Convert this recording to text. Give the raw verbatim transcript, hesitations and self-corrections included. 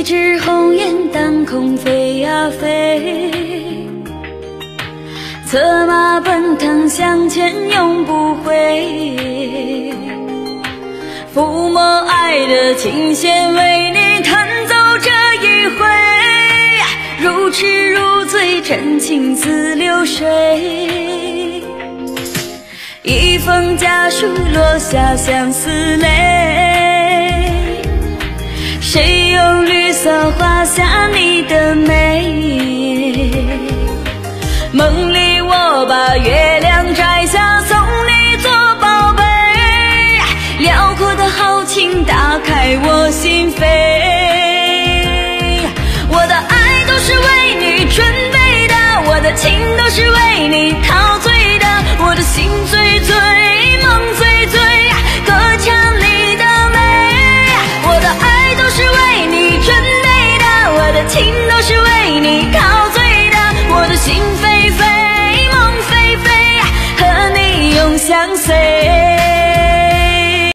只鸿雁当空飞呀飞，策马奔腾向前永不回。抚摸爱的琴弦，为你弹奏这一回，如痴如醉，真情似流水。一封家书落下相思泪，谁用绿色画下你的美？梦里我把月亮摘下，送你做宝贝。辽阔的豪情打开我心扉。